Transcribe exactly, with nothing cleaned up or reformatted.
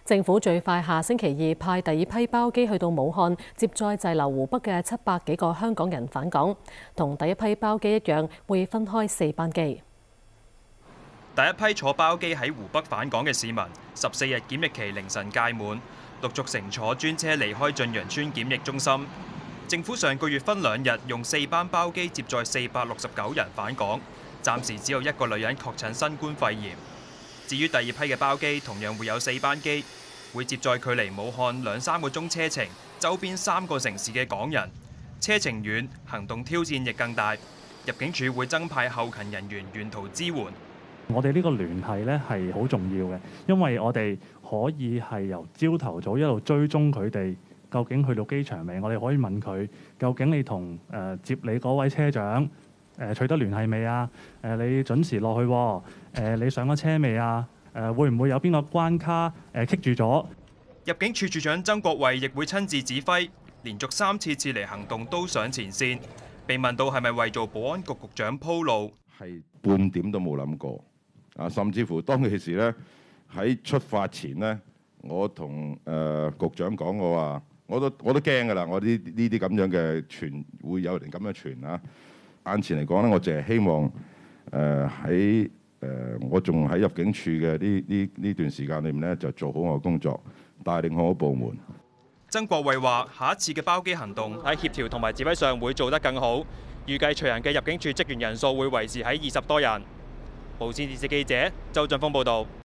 政府最快下星期二派第二批包機去到武漢，接載滯留湖北嘅七百幾個香港人返港。同第一批包機一樣，會分開四班機。 第一批坐包機喺湖北返港嘅市民，十四日檢疫期凌晨屆滿，陸續乘坐專車離開晉陽村檢疫中心。政府上個月分兩日用四班包機接載四百六十九人返港，暫時只有一個女人確診新冠肺炎。至於第二批嘅包機，同樣會有四班機，會接載距離武漢兩三個鐘車程、周邊三個城市嘅港人。車程遠，行動挑戰亦更大。入境處會增派後勤人員沿途支援。 我哋呢個聯繫呢係好重要嘅，因為我哋可以係由朝頭早一路追蹤佢哋究竟去到機場未。我哋可以問佢究竟你同誒、呃、接你嗰位車長誒、呃、取得聯繫未啊？誒、呃、你準時落去喎、啊？誒、呃、你上咗車未啊？誒、呃、會唔會有邊個關卡誒棘、呃、住咗？ 入境處處長曾國衛亦會親自指揮，連續三次撤離行動都上前線。被問到係咪為做保安局局長鋪路， 係半點都冇諗過。啊，甚至乎當其時咧，喺出發前咧，我同誒、呃、局長講過話，我都我都驚㗎啦，我呢呢啲咁樣嘅傳會有人咁樣傳啊。眼前嚟講咧，我淨係希望誒喺誒我仲喺入境處嘅呢呢呢段時間裏面咧，就做好我嘅工作，帶領好部門。 曾國衛話：下一次嘅包機行動喺協調同埋指揮上會做得更好，預計隨行嘅入境處職員人數會維持喺二十多人。無線電視記者周俊峰報導。